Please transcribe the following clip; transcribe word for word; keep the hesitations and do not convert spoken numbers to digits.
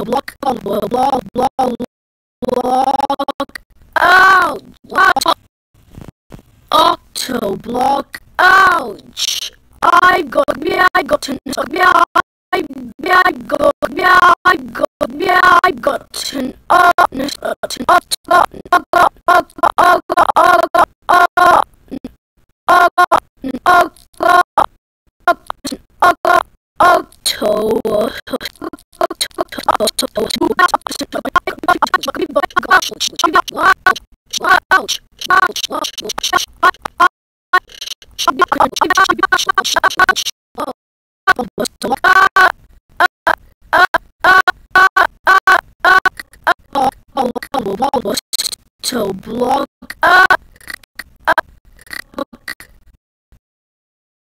block, block, block, block, block, ouch, octo block, ouch, I got me, I got an, me, I, me, I got, me, I got, me, I got an, uh, an, octo, octo, octo, octo, octo, octo block.